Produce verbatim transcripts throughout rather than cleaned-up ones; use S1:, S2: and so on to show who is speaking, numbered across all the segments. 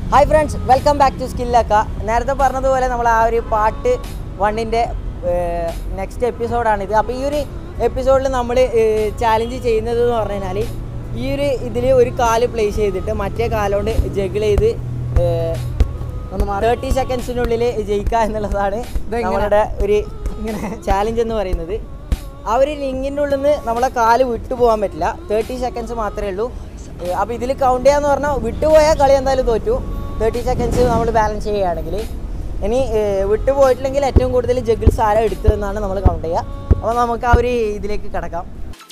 S1: Hi friends, welcome back to Skillakka. നേരത്തെ പറഞ്ഞതുപോലെ നമ്മൾ ആ ഒരു പാർട്ട് വണ്ണിൻ്റെ നെക്സ്റ്റ് എപ്പിസോഡാണിത്. അപ്പോൾ ഈ ഒരു എപ്പിസോഡിൽ നമ്മൾ ചാലഞ്ച് ചെയ്യുന്നത് എന്ന് പറഞ്ഞു കഴിഞ്ഞാൽ ഈ ഒരു ഇതിൽ ഒരു കാല് പ്ലേസ് ചെയ്തിട്ട് മറ്റേ കാലുകൊണ്ട് ജഗിൾ ചെയ്ത് തേർട്ടി സെക്കൻഡ്സിനുള്ളിൽ ജയിക്കുക എന്നുള്ളതാണ് നമ്മളുടെ ഒരു ഇങ്ങനെ ചാലഞ്ച് എന്ന് പറയുന്നത്. ആ ഒരു റിങ്ങിൻ്റെ ഉള്ളിൽ നിന്ന് നമ്മളെ കാല് വിട്ടു പോകാൻ പറ്റില്ല, തേർട്ടി സെക്കൻഡ്സ് മാത്രമേ ഉള്ളൂ. അപ്പോൾ ഇതിൽ കൗണ്ട് ചെയ്യാന്ന് പറഞ്ഞാൽ വിട്ടുപോയാൽ കളി എന്തായാലും തോറ്റു. തേർട്ടി സെക്കൻഡ്സ് നമ്മൾ ബാലൻസ് ചെയ്യുകയാണെങ്കിൽ, ഇനി വിട്ടുപോയിട്ടില്ലെങ്കിൽ ഏറ്റവും കൂടുതൽ ജഗിൾസ് ആരാ എടുത്തതെന്നാണ് നമ്മൾ കൗണ്ട് ചെയ്യുക. അപ്പോൾ നമുക്ക് ആ ഒരു ഇതിലേക്ക് കിടക്കാം.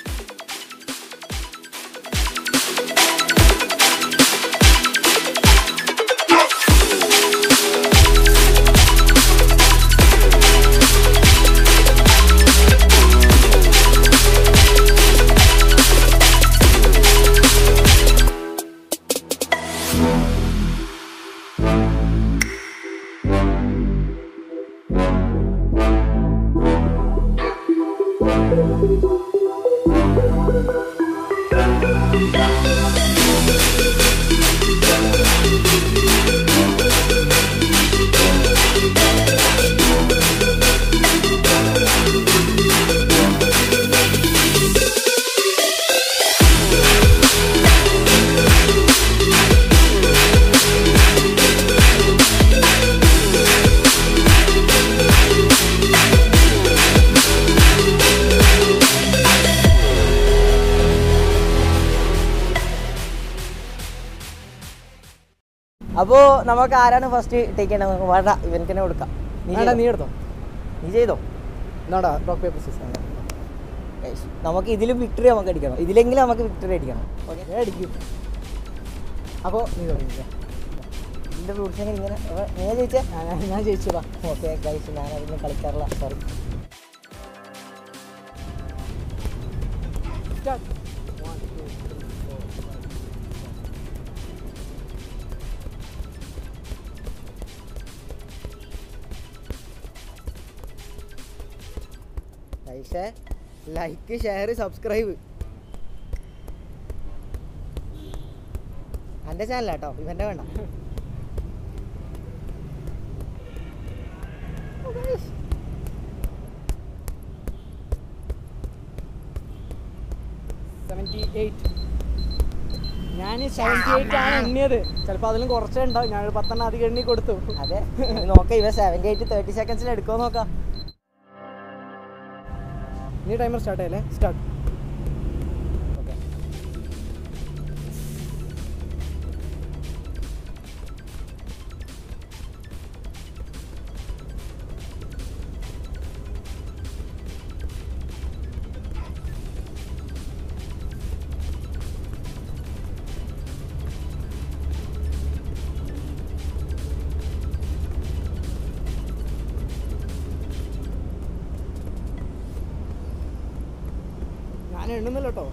S1: അപ്പോൾ നമുക്ക് ആരാണ് ഫസ്റ്റ് ടേക്ക് ചെയ്യേണ്ടത്? വേണ്ട, ഇവനക്ക് തന്നെ കൊടുക്കാം. നീ നീ എടുത്തോ, നീ ചെയ്തോ.
S2: എന്താടാ റോക്ക് പേപ്പർ സിസ്റ്റം.
S1: നമുക്ക് ഇതിലും വിക്ടറി നമുക്ക് അടിക്കണം, ഇതിലെങ്കിലും നമുക്ക് വിക്ടറി അടിക്കണം. ഓക്കെ, ഞാൻ അടിക്കും.
S2: അപ്പോൾ നീ തുടങ്ങിയ
S1: ഇതിൻ്റെ റൂൾസ് എങ്ങനെ ഇങ്ങനെ ഞാൻ ജയിച്ചേ?
S2: ഞാൻ ജയിച്ചതാ.
S1: ഓക്കെ ഗൈസ്, ഞാൻ അതിന് കളിക്കാറില്ല, സോറി. Like, share, subscribe. എൻ്റെ ചാനലാട്ടോ, ഇവൻ്റെ വേണ്ട.
S2: സെവൻറ്റി എയ്റ്റ് ഞാൻ സെവൻറ്റി എയ്റ്റ് ആണ് എണ്ണിയത്. ചിലപ്പോൾ അതിലും കുറച്ചേ ഉണ്ടാവും. ഞാൻ പത്തെണ്ണം അധികം എണ്ണി കൊടുത്തു.
S1: അതെ, നോക്കാം ഇവ സെവൻറ്റി എയ്റ്റ് തേർട്ടി സെക്കൻഡ്സിൽ എടുക്കുമോ നോക്കാം.
S2: നീ ടൈമർ സ്റ്റാർട്ട് ചെയ്യല്ലേ? സ്റ്റാർട്ട്.
S1: ഓക്കെ,
S2: ഞാൻ എണ്ണുന്നില്ല കേട്ടോ.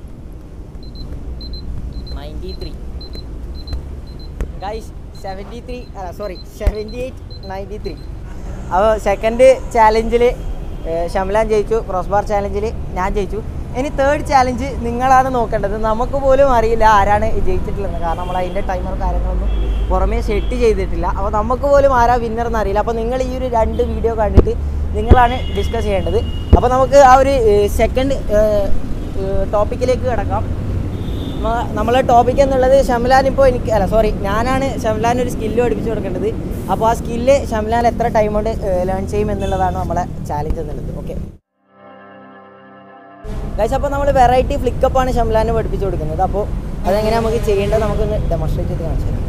S1: Ninety three guys, seventy three അല്ല sorry seventy eight ninety three. അപ്പോൾ സെക്കൻഡ് ചാലഞ്ചിൽ ഷംലാൻ ജയിച്ചു, ക്രോസ് ബാർ ചാലഞ്ചിൽ ഞാൻ ജയിച്ചു. ഇനി തേർഡ് ചാലഞ്ച് നിങ്ങളാണ് നോക്കേണ്ടത്. നമുക്ക് പോലും അറിയില്ല ആരാണ് ജയിച്ചിട്ടുള്ളത്, കാരണം നമ്മൾ അതിൻ്റെ ടൈമർ കാര്യങ്ങളൊന്നും പുറമേ സെറ്റ് ചെയ്തിട്ടില്ല. അപ്പോൾ നമുക്ക് പോലും ആരാ വിന്നർ എന്ന് അറിയില്ല. അപ്പോൾ നിങ്ങൾ ഈ ഒരു രണ്ട് വീഡിയോ കണ്ടിട്ട് നിങ്ങളാണ് ഡിസ്കസ് ചെയ്യേണ്ടത്. അപ്പോൾ നമുക്ക് ആ ഒരു സെക്കൻഡ് ടോപ്പിക്കിലേക്ക് കിടക്കാം. നമ്മളെ ടോപ്പിക് എന്നുള്ളത് ഷംലാൻ ഇപ്പോൾ എനിക്ക് അല്ല സോറി ഞാനാണ് ഷംലാൻ ഒരു സ്കില്ല് പഠിപ്പിച്ച് കൊടുക്കേണ്ടത്. അപ്പോൾ ആ സ്കില്ല് ഷംലാൻ എത്ര ടൈം കൊണ്ട് ലേൺ ചെയ്യും എന്നുള്ളതാണ് നമ്മളെ ചാലഞ്ച് എന്നുള്ളത്. ഓക്കെ ഗൈസ്, അപ്പോൾ നമ്മൾ വെറൈറ്റി ഫ്ലിക്കപ്പാണ് ഷംലാന് പഠിപ്പിച്ച് കൊടുക്കുന്നത്. അപ്പോൾ അതെങ്ങനെ നമുക്ക് ചെയ്യേണ്ടത് നമുക്കൊന്ന് ഡെമോൺസ്ട്രേറ്റ് ചെയ്ത് കാണിച്ചു തരാം.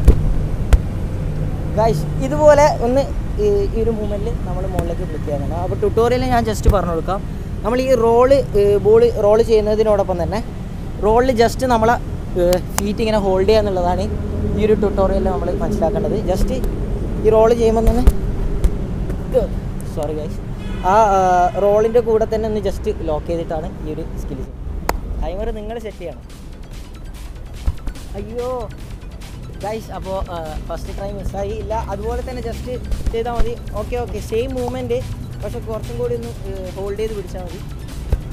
S1: ഗൈസ്, ഇതുപോലെ ഒന്ന് ഈ ഒരു മൂവ്മെൻറ്റിൽ നമ്മൾ മുകളിലേക്ക് ക്ലിക്ക് ചെയ്യാനാണ്. അപ്പോൾ ട്യൂട്ടോറിയൽ ഞാൻ ജസ്റ്റ് പറഞ്ഞു കൊടുക്കാം. നമ്മൾ ഈ റോള് ബോൾ റോള് ചെയ്യുന്നതിനോടൊപ്പം തന്നെ റോളിൽ ജസ്റ്റ് നമ്മളെ ഫീറ്റ് ഇങ്ങനെ ഹോൾഡ് ചെയ്യുക എന്നുള്ളതാണ് ഈ ഒരു ട്യൂട്ടോറിയലിൽ നമ്മൾ മനസ്സിലാക്കേണ്ടത്. ജസ്റ്റ് ഈ റോള് ചെയ്യുമ്പോൾ തന്നെ സോറി ഗൈസ് ആ റോളിൻ്റെ കൂടെ തന്നെ ഒന്ന് ജസ്റ്റ് ലോക്ക് ചെയ്തിട്ടാണ് ഈ ഒരു സ്കില്ല്. ടൈമർ നിങ്ങൾ സെറ്റ് ചെയ്യണം. അയ്യോ ഗൈസ്, അപ്പോൾ ഫസ്റ്റ് ട്രൈ മിസ്സായി ഇല്ല, അതുപോലെ തന്നെ ജസ്റ്റ് ചെയ്താൽ മതി. ഓക്കെ ഓക്കെ സെയിം മൂവ്മെൻറ്റ്, പക്ഷെ കുറച്ചും കൂടി ഒന്ന് ഹോൾഡ് ചെയ്ത് പിടിച്ചാൽ മതി.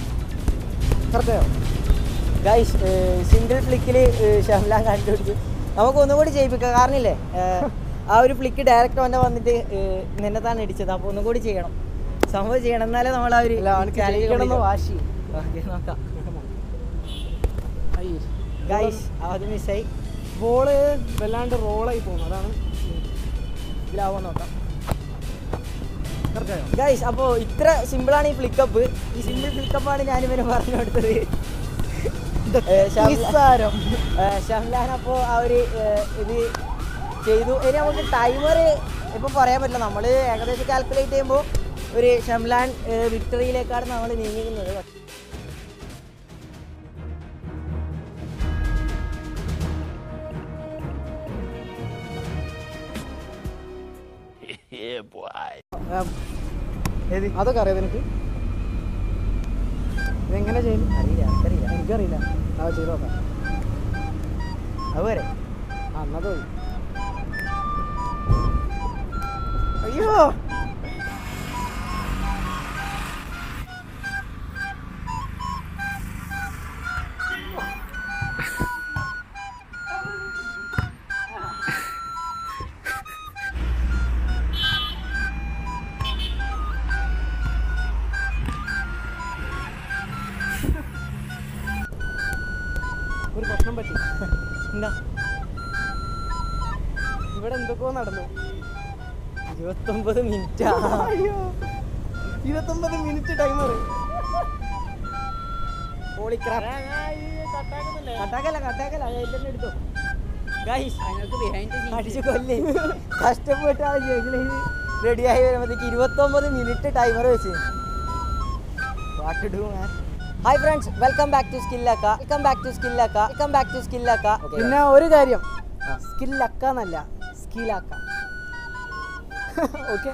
S1: കറക്റ്റായോ? ഗൈസ് സിംഗിൾ ഫ്ലിക്കിൽ ഷംലാൻ കണ്ടുപിടിച്ചു. നമുക്ക് ഒന്നുകൂടി ചെയ്യിപ്പിക്കാം. കാരണം ഇല്ലേ ആ ഒരു ഫ്ലിക്ക് ഡയറക്റ്റ് വന്നെ വന്നിട്ട് നിന്നെ തന്നെ ഇടിച്ചത്. അപ്പോൾ ഒന്നും കൂടി ചെയ്യണം, സംഭവം ചെയ്യണം, എന്നാലേ നമ്മൾ ആ ഒരു
S2: വാശി
S1: നോക്കാം.
S2: അയ്യോ
S1: ഗൈസ് അത് മിസ്സായി.
S2: ബോള് വല്ലാണ്ട് റോളായി പോകുന്നു, അതാണ്
S1: ഇതിലാവാൻ നോക്കാം. ഗൈസ് അപ്പോൾ ഇത്ര സിമ്പിളാണ് ഈ ഫ്ലിക്കപ്പ്. ഈ സിമ്പിൾ ഫ്ലിക്കപ്പാണ് ഞാനിവന് പറഞ്ഞു കൊടുത്തത്. ഷംലാൻ അപ്പോൾ ആ ഒരു ഇത് ചെയ്തു. ഇനി നമുക്ക് ടൈമർ ഇപ്പം പറയാൻ പറ്റില്ല, നമ്മൾ ഏകദേശം കാൽക്കുലേറ്റ് ചെയ്യുമ്പോൾ ഒരു ഷംലാൻ വിക്ടറിയിലേക്കാണ് നമ്മൾ നീങ്ങുന്നത്.
S2: അതൊക്കെ അറിയാം എനിക്ക്. ഇതെങ്ങനെ ചെയ്യും
S1: അറിയില്ല, എനിക്കറിയില്ല.
S2: എനിക്കറിയില്ല. അത് ചെയ്ത് നോക്കാം.
S1: അതുവരെ
S2: ആ എന്നാ പോയി.
S1: അയ്യോ
S2: ഒരു പ്രശ്നം പറ്റി.
S1: എന്താ?
S2: ഇവിടെ എന്തൊക്കെയോ നടന്നു.
S1: ഇരുപത്തൊമ്പത് മിനിറ്റാ.
S2: അയ്യോ ഇരുപത്തൊമ്പത് മിനിറ്റ് ടൈമർ.
S1: കട്ടാക്കല്ല കട്ടാക്കല്ല തന്നെ എടുത്തോ. അടിച്ചു കൊല്ലേ കഷ്ടപ്പെട്ട് ആ റെഡിയായി വരുമ്പോഴത്തേക്ക് ഇരുപത്തൊമ്പത് മിനിറ്റ് ടൈമർ വെച്ച്. What it do man. Hi friends, welcome back to Skillakka. Welcome back to Skillakka. Welcome back to Skillakka.
S2: പിന്നെ ഒരു കാര്യം, സ്കില്ലാക്കാന്നല്ല സ്കിലാക്ക. ഓക്കെ.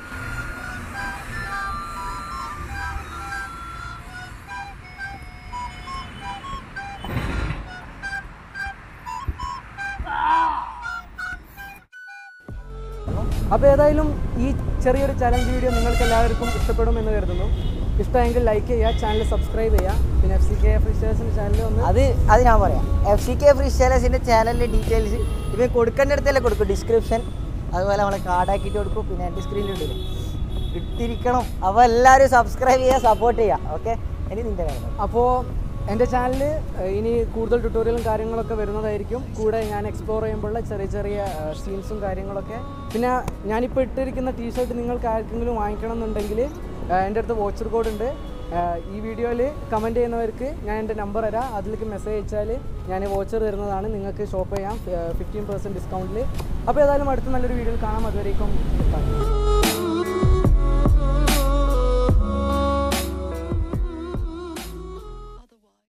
S2: അപ്പോൾ ഏതായാലും ഈ ചെറിയൊരു ചലഞ്ച് വീഡിയോ നിങ്ങൾക്ക് എല്ലാവർക്കും ഇഷ്ടപ്പെടും എന്ന് കരുതുന്നു. ഇഷ്ടമെങ്കിൽ ലൈക്ക് ചെയ്യുക, ചാനൽ സബ്സ്ക്രൈബ് ചെയ്യുക. പിന്നെ എഫ് സി കെ ഫ്രീസ്റ്റൈലേഴ്സിൻ്റെ ചാനൽ ഒന്ന്
S1: അത് അത് ഞാൻ പറയാം. എഫ് സി കെ ഫ്രീസ്റ്റൈലേഴ്സിൻ്റെ ചാനലിൻ്റെ ഡീറ്റെയിൽസ് ഇവൻ കൊടുക്കേണ്ട അടുത്തല്ലേ കൊടുക്കും, ഡിസ്ക്രിപ്ഷൻ അതുപോലെ നമ്മളെ കാർഡാക്കിയിട്ട് കൊടുക്കും. പിന്നെ എൻ്റെ സ്ക്രീനിലുണ്ടല്ലോ ഇട്ടിരിക്കണം. അപ്പോൾ എല്ലാവരും സബ്സ്ക്രൈബ് ചെയ്യുക, സപ്പോർട്ട് ചെയ്യുക. ഓക്കെ, ഇനി നിൻ്റെ കാര്യം.
S2: അപ്പോൾ എൻ്റെ ചാനലിൽ ഇനി കൂടുതൽ ട്യൂട്ടോറിയലും കാര്യങ്ങളൊക്കെ വരുന്നതായിരിക്കും. കൂടെ ഞാൻ എക്സ്പ്ലോർ ചെയ്യുമ്പോഴുള്ള ചെറിയ ചെറിയ സീൻസും കാര്യങ്ങളൊക്കെ. പിന്നെ ഞാനിപ്പോൾ ഇട്ടിരിക്കുന്ന ടീഷർട്ട് നിങ്ങൾക്ക് ആർക്കെങ്കിലും വാങ്ങിക്കണം എന്നുണ്ടെങ്കിൽ എൻ്റെ അടുത്ത് വോച്ചർ കോഡ് ഉണ്ട്. ഈ വീഡിയോയിൽ കമൻറ്റ് ചെയ്യുന്നവർക്ക് ഞാൻ എൻ്റെ നമ്പർ തരാം, അതിലേക്ക് മെസ്സേജ് അയച്ചാൽ ഞാൻ വോച്ചർ തരുന്നതാണ്. നിങ്ങൾക്ക് ഷോപ്പ് ചെയ്യാം ഫിഫ്റ്റീൻ പെർസെൻറ്റ് ഡിസ്കൗണ്ടിൽ. അപ്പോൾ ഏതായാലും അടുത്ത നല്ലൊരു വീഡിയോയിൽ കാണാം. അതുവരേക്കും.